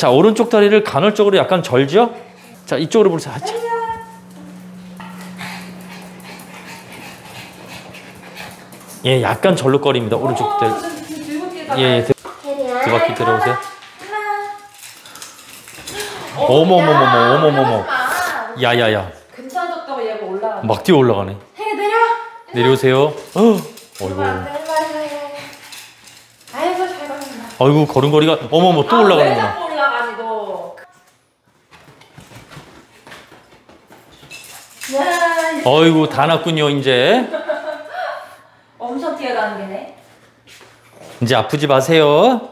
자, 오른쪽 다리를 간헐적으로 약간 절죠? 자, 이쪽으로 보세요. 예, 약간 절룩거립니다. 오른쪽 다리. 예, 두 바퀴 들어오세요. 어머머머머. 야야야. 괜찮아졌다고 얘가 올라가. 막 뛰어 올라가네. 내려. 내려오세요. 어이구. 아이고 잘 걸린다. 아이고 걸음걸이가 어머머 또 올라가는구나. 왜 자꾸 올라가니 너? 어이구 다 났군요 이제. 엄청 뛰어다니네. 이제 아프지 마세요.